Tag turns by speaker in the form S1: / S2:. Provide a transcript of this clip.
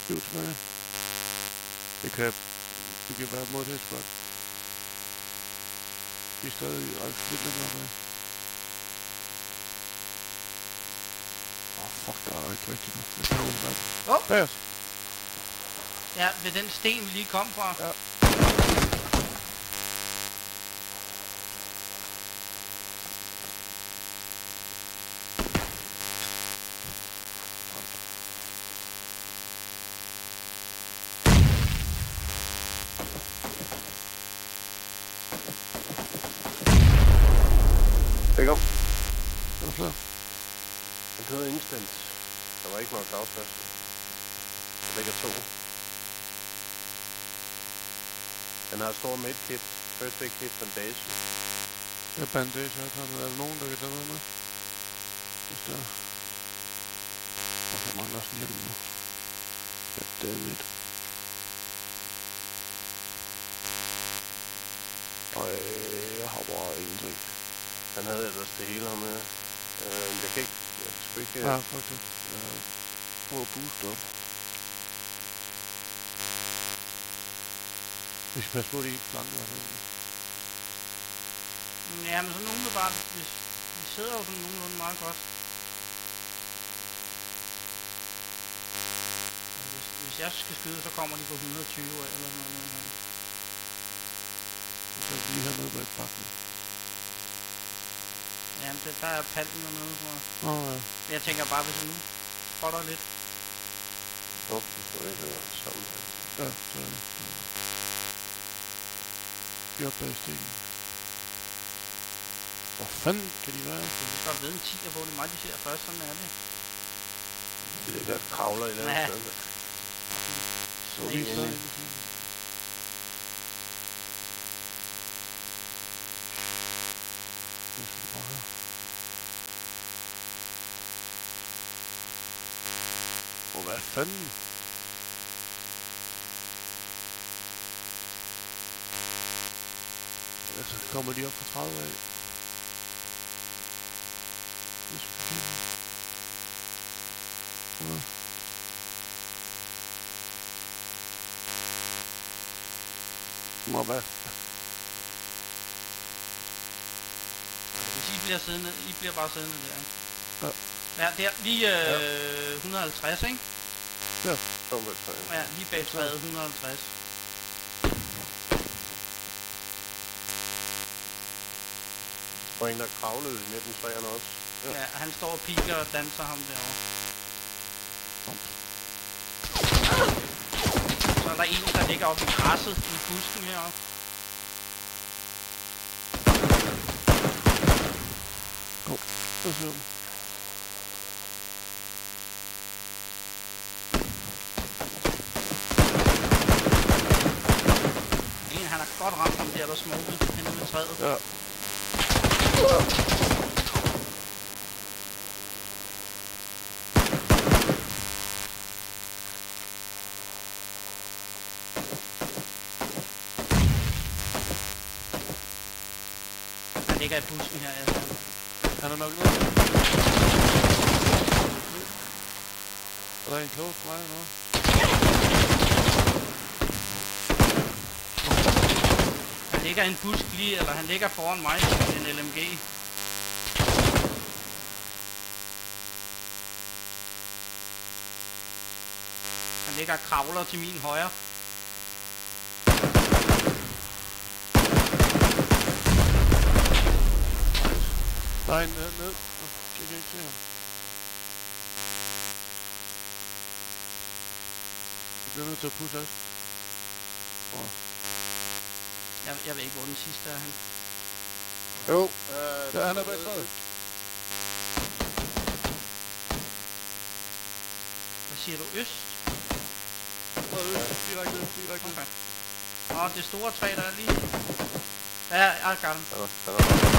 S1: 7 tilbage. Det kan være mod det, godt. Vi er stadig lidt længere med. Fuck, der er ikke rigtigt noget. Jeg kan jo
S2: Åh!
S1: bag os.
S2: Ja, ved den sten, vi lige kom fra.
S1: Ja.
S3: Det kom.
S1: Er der flere?
S3: Den hedder instant. Der var ikke nok afsplads. Der ligger 2. Den har stor medkit, first aid kit, bandage.
S1: Det er bandage, jeg har taget. Er der nogen, der kan tage noget med? Hvis der er. Og så mangler også en hjelm nu. Goddammit. Jeg har bare ingenting.
S3: Han havde ellers det hele her med. Jeg kan ikke... Jeg kan sgu ikke...
S1: Ja, faktisk. Prøv at booste op. Vi skal passe på, at de ikke flanker os.
S2: Ja, men sådan umiddelbart, vi sidder jo sådan nogenlunde meget godt. Hvis jeg skal skyde, så kommer de på 120 eller sådan noget.
S1: Så er vi lige hernede på et bakken.
S2: Jamen, der er panten dernede, tror jeg.
S1: Ja.
S2: Jeg tænker bare, hvis vi nu spotter lidt.
S3: Det står ikke sammen her.
S1: Ja, så er det. Vi er oppe bag stenen. Hvor fanden kan de være?
S2: Vi skal godt vide en 10'er på, det er mig, de ser først, sådan er det.
S3: Det er der kravler i den
S2: Ja.
S3: sted.
S1: Så lige så. Det skal vi bare høre. Og hvad fanden? Altså, kommer de op fra 30 af? Det skal vi kigge. Ja. Må være.
S2: Hvis I bliver siddende, I bliver bare siddende der, ikke?
S1: Ja.
S2: Ja, der, lige 150, ikke?
S3: Så med træet.
S2: Ja, lige bag træet 150.
S3: Og en, der kravlede i midten træerne også.
S2: Ja, han står og piker og danser ham derovre. Så er der en, der ligger oppe i græsset i busken heroppe.
S1: Så ser du.
S2: En, han har godt ramt ham der smukkede henne ved træet.
S1: Ja.
S2: Han ligger i busken her, altså.
S1: Han er nok nede. Og der er en close for mig eller noget?
S2: Han ligger i en busk lige, eller han ligger foran mig i en LMG. Han ligger og kravler til min højre.
S1: Der er en ned. Jeg kan ikke se ham. Vi bliver nødt til at pusse os.
S2: Jeg ved ikke, hvor den sidste er han.
S3: Jo.
S1: Ja, han er bag træet.
S2: Hvad siger du? Øst?
S1: Direkte.
S2: Okay. Og det store træ, der er lige... Ja, jeg har den.
S3: Der er